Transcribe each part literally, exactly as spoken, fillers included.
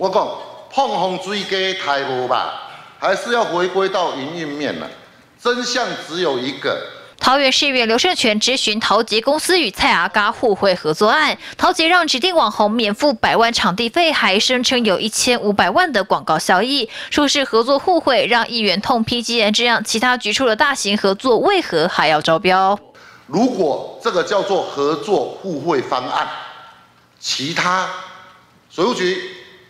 我讲碰风水鸡太无吧，还是要回归到营运面了。真相只有一个。 桃园市议员刘胜全质询桃捷公司与蔡阿嘎互惠合作案，桃捷让指定网红免付百万场地费，还声称有一千五百万的广告效益，说是合作互惠，让议员痛批。既然这样，其他局处的大型合作为何还要招标？ 如果这个叫做合作互惠方案，其他水务局，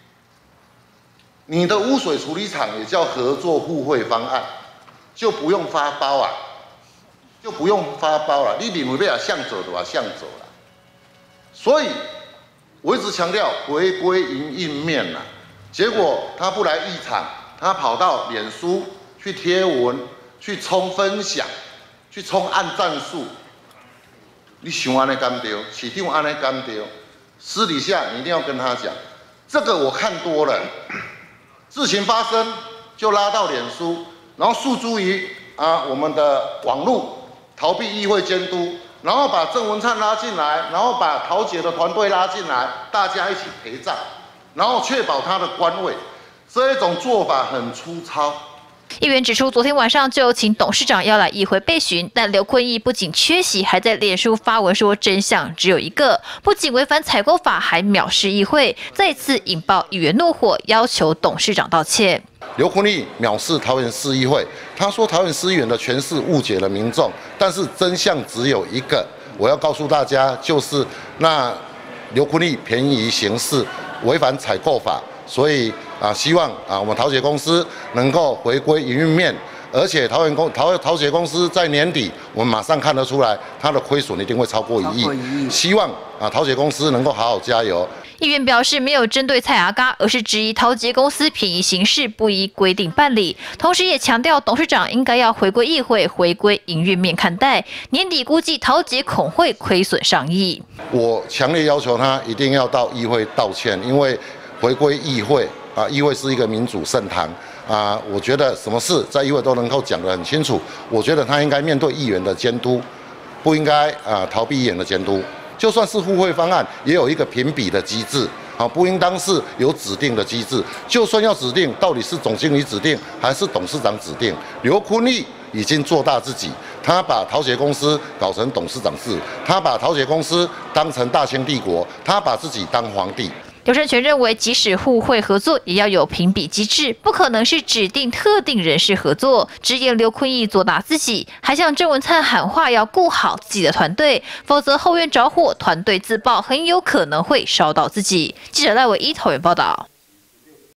你的污水处理厂也叫合作互惠方案，就不用发包啊。 就不用发包了，你认为要向走的话向走了。所以我一直强调回归营运面啦。结果他不来议场，他跑到脸书去贴文、去冲分享、去冲按赞数。你想安尼干对？市长安尼干对？私底下你一定要跟他讲，这个我看多了，事情发生就拉到脸书，然后诉诸于啊我们的网络。 逃避议会监督，然后把郑文灿拉进来，然后把桃捷的团队拉进来，大家一起陪葬，然后确保他的官位。这一种做法很粗糙。 议员指出，昨天晚上就有请董事长要来议会备询，但刘坤义不仅缺席，还在脸书发文说真相只有一个，不仅违反采购法，还藐视议会，再次引爆议员怒火，要求董事长道歉。 刘坤义藐视桃园市议会，他说桃园市议员的权势误解了民众，但是真相只有一个。我要告诉大家，就是那刘坤义便宜行事，违反采购法，所以啊，希望啊我们桃捷公司能够回归营运面，而且桃园公桃桃捷公司在年底，我们马上看得出来，它的亏损一定会超过一亿。希望啊桃捷公司能够好好加油。 议员表示，没有针对蔡阿嘎，而是质疑桃捷公司便宜行事，不依规定办理。同时，也强调董事长应该要回归议会，回归营运面看待。年底估计桃捷恐会亏损上亿。 我强烈要求他一定要到议会道歉，因为回归议会啊，议会是一个民主圣堂啊。我觉得什么事在议会都能够讲得很清楚。我觉得他应该面对议员的监督，不应该啊逃避议员的监督。 就算是互惠方案，也有一个评比的机制，啊，不应当是有指定的机制。就算要指定，到底是总经理指定还是董事长指定？刘坤义已经做大自己，他把桃捷公司搞成董事长制，他把桃捷公司当成大清帝国，他把自己当皇帝。 刘胜全认为，即使互惠合作，也要有评比机制，不可能是指定特定人士合作。直言刘坤义做大自己，还向郑文灿喊话要顾好自己的团队，否则后院着火，团队自爆，很有可能会烧到自己。记者赖伟一桃园报道。